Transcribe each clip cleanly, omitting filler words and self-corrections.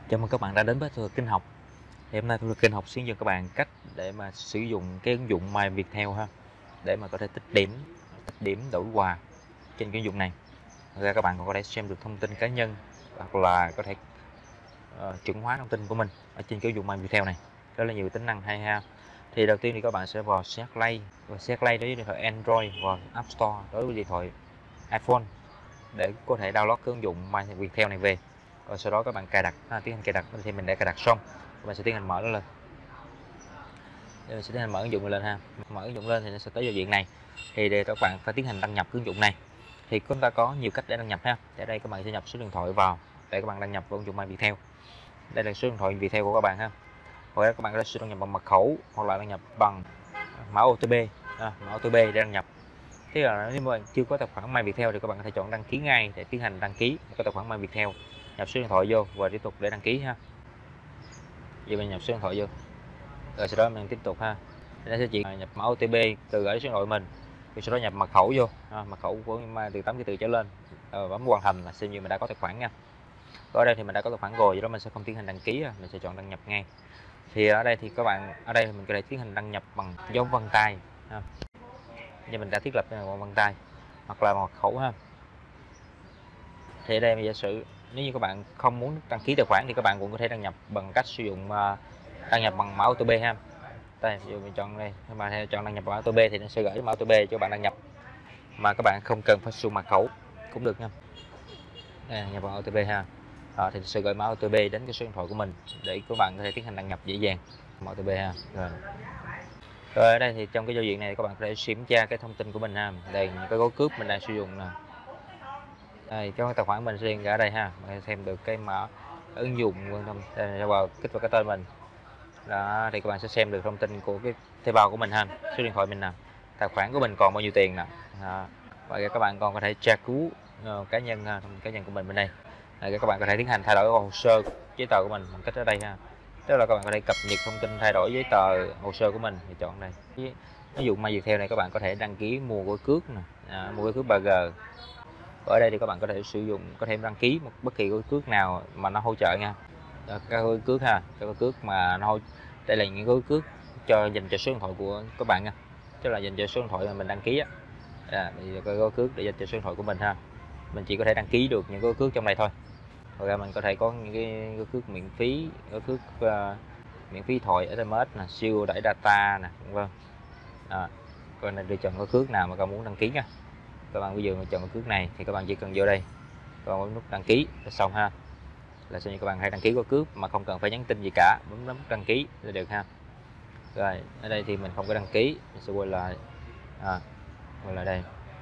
Chào mừng các bạn đã đến với Thu Lực Kinh học. Thì hôm nay Thu Lực Kinh học hướng dẫn các bạn cách để mà sử dụng cái ứng dụng My Viettel ha, để mà có thể tích điểm đổi quà trên cái ứng dụng này. Ngoài ra các bạn còn có thể xem được thông tin cá nhân hoặc là có thể chuẩn hóa thông tin của mình ở trên cái ứng dụng My Viettel này. Rất là nhiều tính năng hay ha. Thì đầu tiên thì các bạn sẽ vào CH Play đối với điện thoại Android và App Store đối với điện thoại iPhone để có thể download cái ứng dụng My Viettel này về. Rồi sau đó các bạn cài đặt, tiến hành cài đặt thì mình đã cài đặt xong, các bạn sẽ tiến hành mở nó lên. Mình sẽ tiến hành mở ứng dụng lên ha. Mở ứng dụng lên thì nó sẽ tới giao diện này. Thì để các bạn phải tiến hành đăng nhập ứng dụng này. Thì chúng ta có nhiều cách để đăng nhập ha. Ở đây các bạn sẽ nhập số điện thoại vào để các bạn đăng nhập vào ứng dụng My Viettel. Đây là số điện thoại Viettel của các bạn ha. Hoặc là các bạn có thể đăng nhập bằng mật khẩu hoặc là đăng nhập bằng mã OTP, mã OTP để đăng nhập. Thế là nếu mà bạn chưa có tài khoản My Viettel thì các bạn có thể chọn đăng ký ngay để tiến hành đăng ký có tài khoản My Viettel. Nhập số điện thoại vô và tiếp tục để đăng ký ha. Giờ mình nhập số điện thoại vô, rồi sau đó mình tiếp tục ha. Nó sẽ chỉ nhập mã OTP từ ở số điện thoại mình, rồi sau đó nhập mật khẩu vô, mật khẩu của từ 8 cái từ trở lên, bấm hoàn thành là xem như mình đã có tài khoản nha. Ở đây thì mình đã có tài khoản rồi, do đó mình sẽ không tiến hành đăng ký, mình sẽ chọn đăng nhập ngay. Thì ở đây thì các bạn mình có thể tiến hành đăng nhập bằng dấu vân tay ha. Như mình đã thiết lập bằng vân tay hoặc là mật khẩu ha. Thì ở đây mình giả sử nếu như các bạn không muốn đăng ký tài khoản thì các bạn cũng có thể đăng nhập bằng cách sử dụng đăng nhập bằng mã OTP ha. Đây, ví dụ mình chọn đây, các bạn chọn đăng nhập bằng mã OTP thì nó sẽ gửi mã OTP cho bạn đăng nhập, mà các bạn không cần phải sử dụng mật khẩu cũng được nha. Đây, nhập bằng OTP ha. Thì sẽ gửi mã OTP đến cái số điện thoại của mình để các bạn có thể tiến hành đăng nhập dễ dàng. Mã OTP ha. Rồi ở đây thì trong cái giao diện này các bạn có thể kiểm tra cái thông tin của mình ha. Đây những cái gói cước mình đang sử dụng nè. Đây, cái tài khoản mình riêng ở đây ha, mình xem được cái mã ứng dụng quan tâm vào kích vào cái tên mình. Đó, thì các bạn sẽ xem được thông tin của cái thuê bao của mình ha, số điện thoại mình nè, tài khoản của mình còn bao nhiêu tiền nè. Và các bạn còn có thể tra cứu cá nhân ha, cá nhân của mình bên đây. Các bạn có thể tiến hành thay đổi hồ sơ giấy tờ của mình bằng cách ở đây ha. Tức là các bạn có thể cập nhật thông tin thay đổi giấy tờ hồ sơ của mình thì chọn đây. Ví dụ My Viettel này các bạn có thể đăng ký mua gói cước nè, mua gói cước 3G. Ở đây thì các bạn có thể sử dụng, có thể đăng ký bất kỳ gói cước nào mà nó hỗ trợ nha. Các gói cước ha, các gói cước mà nó đây là những gói cước dành cho số điện thoại của các bạn nha, tức là dành cho số điện thoại mà mình đăng ký á. Thì cái gói cước để dành cho số điện thoại của mình ha, mình chỉ có thể đăng ký được những gói cước trong đây thôi. Rồi ra mình có thể có những cái gói cước miễn phí, gói cước miễn phí thoại SMS nè, siêu đẩy data nè, vân vân. Coi này lựa chọn gói cước nào mà các bạn muốn đăng ký nha. Các bạn bây giờ chọn gói cước này thì các bạn chỉ cần vô đây, các bạn bấm nút đăng ký là xong ha. Là xem như các bạn hãy đăng ký gói cước mà không cần phải nhắn tin gì cả, bấm nút đăng ký là được ha. Rồi ở đây thì mình không có đăng ký, mình sẽ quay lại quay lại đây.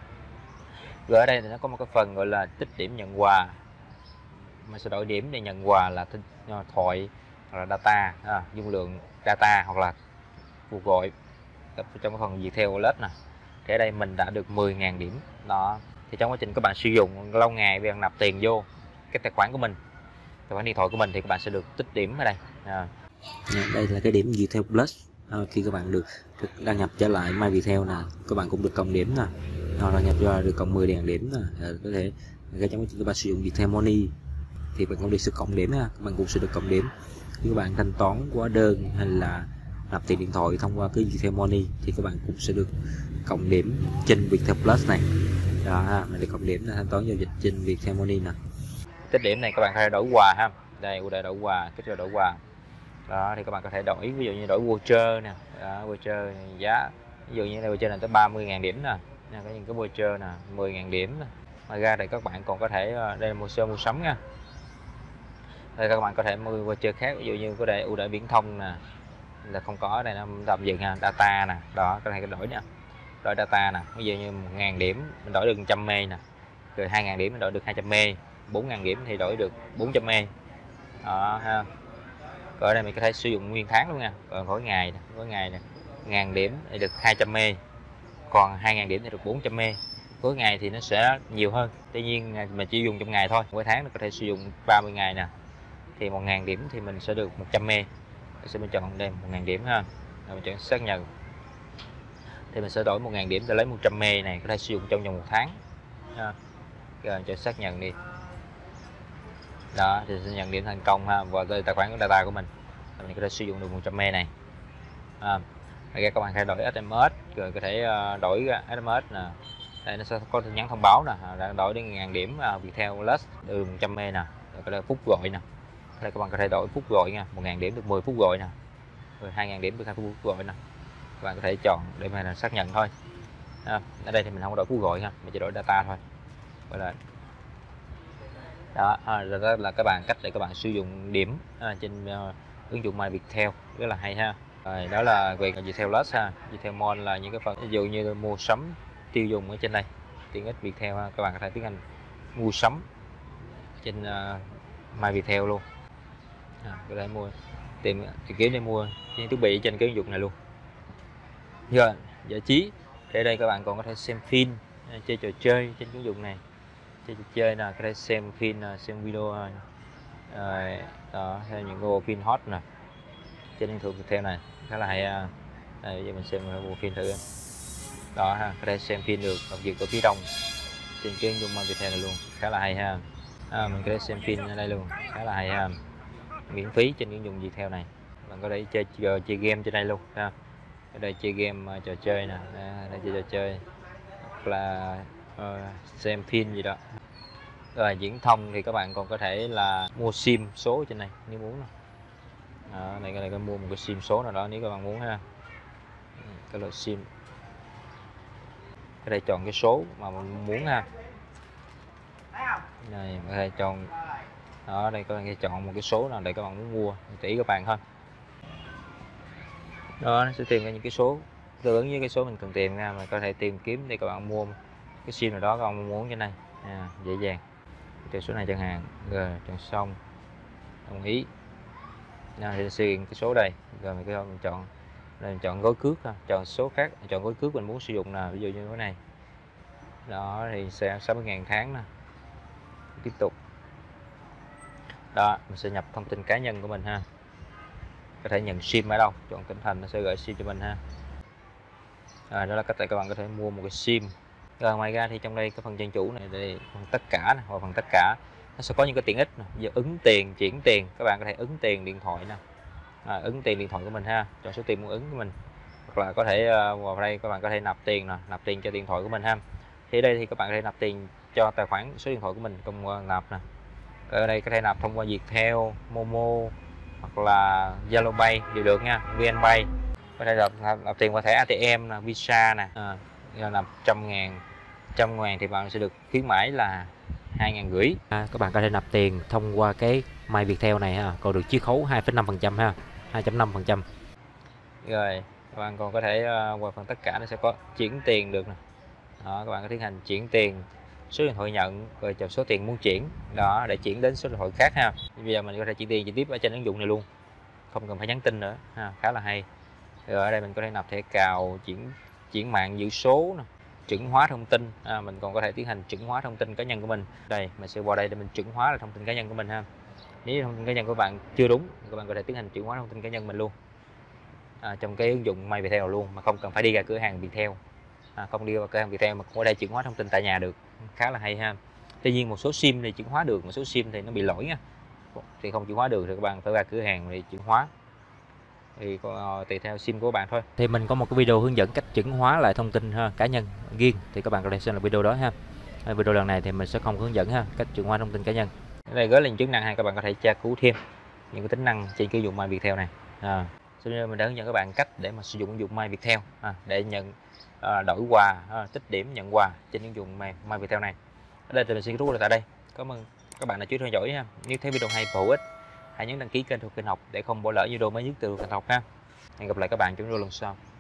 Rồi ở đây thì nó có một cái phần gọi là tích điểm nhận quà, mình sẽ đổi điểm để nhận quà là thoại hoặc là data, dung lượng data hoặc là cuộc gọi trong cái phần Viettel Wallet nè. Thì ở đây mình đã được 10.000 điểm đó. Thì trong quá trình các bạn sử dụng lâu ngày việc nạp tiền vô cái tài khoản của mình, tài khoản điện thoại của mình, thì các bạn sẽ được tích điểm ở đây. Đây là cái điểm Viettel Plus. Khi các bạn được đăng nhập trở lại My Viettel nè, các bạn cũng được cộng điểm nè, đăng nhập ra được cộng 10.000 điểm nè. Có thể trong quá trình các bạn sử dụng Viettel Money thì bạn cũng được sự cộng điểm ha, các bạn cũng sẽ được cộng điểm khi các bạn thanh toán hóa đơn hay là nạp tiền điện thoại thông qua cái Viettel Money thì các bạn cũng sẽ được cộng điểm trên Viettel Plus này. Đó ha, mình được cộng điểm là thanh toán giao dịch trên Viettel Money nè. Tích điểm này các bạn có thể đổi quà ha. Đây ưu đãi đổi quà, kích rồi đổi quà. Đó thì các bạn có thể đổi, ví dụ như đổi voucher nè, voucher giá ví dụ như đây voucher này tới 30.000 điểm nè, có những cái voucher nè 10.000 điểm nè. Ngoài ra thì các bạn còn có thể đây là voucher mua sắm nha. Đây các bạn có thể mua voucher khác, ví dụ như có ưu đãi viễn thông nè, là không có ở đây nó tạm dừng ha, data nè, đó có thể đổi nha, đổi data nè, ví dụ như 1.000 điểm mình đổi được 100 mê nè, rồi 2.000 điểm mình đổi được 200 mê, 4.000 điểm thì đổi được 400 mê đó ha. Rồi ở đây mình có thể sử dụng nguyên tháng luôn nha, còn mỗi ngày nè, 1.000 điểm thì được 200 mê, còn 2.000 điểm thì được 400 mê. Mỗi ngày thì nó sẽ nhiều hơn, tuy nhiên mình chỉ dùng trong ngày thôi, mỗi tháng nó có thể sử dụng 30 ngày nè, thì 1.000 điểm thì mình sẽ được 100 mê. Mình sẽ chọn đây 1.000 điểm ha, rồi mình chọn xác nhận thì mình sẽ đổi 1.000 điểm để lấy 100 mê này, có thể sử dụng trong vòng 1 tháng ha. Rồi chọn xác nhận đi. Đó thì sẽ nhận điểm thành công ha, và tới tài khoản của data của mình có thể sử dụng được 100 me này. Các bạn thay đổi SMS rồi có thể đổi SMS nè, đây nó sẽ có tin nhắn thông báo nè, đã đổi đến 1000 điểm Viettel Plus được 100 me nè, rồi có thể phút gọi nè, đây các bạn có thể đổi phút gọi nha, 1000 điểm được 10 phút gọi nè, rồi 2000 điểm được 2 phút gọi nè, các bạn có thể chọn để mà xác nhận thôi. Ở đây thì mình không có đổi phút gọi ha, mình chỉ đổi data thôi. Gọi là đó, đó là các bạn cách để các bạn sử dụng điểm trên ứng dụng My Viettel, rất là hay ha. Rồi, đó là về Viettel Plus ha. Viettel Mall là những cái phần ví dụ như mua sắm tiêu dùng ở trên đây, tiện ích Viettel ha. Các bạn có thể tiến hành mua sắm trên My Viettel luôn, có thể mua tìm kiếm để mua những thiết bị trên cái ứng dụng này luôn. Rồi giải trí, ở đây các bạn còn có thể xem phim, chơi trò chơi trên ứng dụng này, chơi trò chơi là có thể xem phim, xem video đó, hay những bộ phim hot nè trên ứng dụng Viettel này, khá là hay. Đây giờ mình xem bộ phim thử đó ha, có thể xem phim được đọc dịch ở phía đông trên cái ứng dụng My Viettel này luôn, khá là hay ha. Mình có thể xem phim ở đây luôn, khá là hay ha, miễn phí trên ứng dụng Viettel này. Bạn có thể chơi game trên đây luôn ha. Ở đây chơi game trò chơi nè, đây chơi trò chơi hoặc là xem phim gì đó. Rồi viễn thông thì các bạn còn có thể là mua sim số trên này nếu muốn. Này có mua một cái sim số nào đó nếu các bạn muốn ha. Cái loại sim, ở đây chọn cái số mà mình muốn ha. Này có thể chọn đó, đây các bạn sẽ chọn một cái số nào để các bạn muốn mua, chỉ các bạn thôi. Đó, nó sẽ tìm ra những cái số tương ứng với cái số mình cần tìm ra, mà có thể tìm kiếm để các bạn mua cái sim nào đó các bạn muốn trên này dễ dàng. Từ số này chẳng hạn, rồi chọn xong đồng ý, thì sẽ hiện cái số đây, rồi mình chọn đây, mình chọn gói cước ha, chọn số khác, chọn gói cước mình muốn sử dụng nào, ví dụ như cái này đó thì sẽ 60.000 tháng nè, tiếp tục đó mình sẽ nhập thông tin cá nhân của mình ha, có thể nhận sim ở đâu, chọn tỉnh thành nó sẽ gửi sim cho mình ha. Đó là cách để các bạn có thể mua một cái sim. Rồi ngoài ra thì trong đây cái phần trang chủ này đây, phần tất cả này, hoặc phần tất cả nó sẽ có những cái tiện ích này. Giờ ứng tiền, chuyển tiền, các bạn có thể ứng tiền điện thoại nè, ứng tiền điện thoại của mình ha, chọn số tiền muốn ứng của mình, hoặc là có thể vào đây các bạn có thể nạp tiền nè, nạp tiền cho điện thoại của mình ha. Thì ở đây thì các bạn có thể nạp tiền cho tài khoản số điện thoại của mình công nạp nè. Ở đây có thể nạp thông qua Viettel, Momo hoặc là Zalo Pay đều được nha, VNPay. Có thể nạp tiền qua thẻ ATM nè, Visa nè, nạp 100.000 thì bạn sẽ được khuyến mãi là 2.500. Các bạn có thể nạp tiền thông qua cái My Viettel này ha, còn được chiết khấu 2,5% ha, 2.5%. Rồi các bạn còn có thể qua phần tất cả nó sẽ có chuyển tiền được nè. Đó, các bạn có tiến hành chuyển tiền, số điện thoại nhận, rồi chọn số tiền muốn chuyển đó để chuyển đến số điện thoại khác ha. Bây giờ mình có thể chuyển tiền trực tiếp ở trên ứng dụng này luôn, không cần phải nhắn tin nữa ha, khá là hay. Rồi ở đây mình có thể nạp thẻ cào, chuyển mạng giữ số nè, chuẩn hóa thông tin, mình còn có thể tiến hành chuẩn hóa thông tin cá nhân của mình. Đây mình sẽ qua đây để mình chuẩn hóa là thông tin cá nhân của mình ha. Nếu thông tin cá nhân của bạn chưa đúng, các bạn có thể tiến hành chuẩn hóa thông tin cá nhân mình luôn trong cái ứng dụng My Viettel luôn, mà không cần phải đi ra cửa hàng Viettel, không đi vào cửa hàng Viettel mà cũng có thể chuyển hóa thông tin tại nhà được, khá là hay ha. Tuy nhiên một số sim thì chuyển hóa được, một số sim thì nó bị lỗi nha, thì không chuyển hóa được thì các bạn phải ra cửa hàng để chuyển hóa, thì tùy theo sim của bạn thôi. Thì mình có một cái video hướng dẫn cách chuẩn hóa lại thông tin cá nhân riêng, thì các bạn có thể xem là video đó ha. Video lần này thì mình sẽ không hướng dẫn cách chuẩn hóa thông tin cá nhân. Ở đây gói lên chức năng hay các bạn có thể tra cứu thêm những cái tính năng trên cái ứng dụng My Viettel này. Mình đã hướng dẫn các bạn cách để mà sử dụng ứng dụng My Viettel để nhận đổi quà, tích điểm nhận quà trên ứng dụng My Viettel này. Ở đây thì mình xin kết thúc tại đây. Cảm ơn các bạn đã chú ý theo dõi ha. Nếu thấy video hay và hữu ích, hãy nhấn đăng ký kênh Thuộc Kênh Học để không bỏ lỡ video mới nhất từ Kênh Học ha. Hẹn gặp lại các bạn trong video lần sau.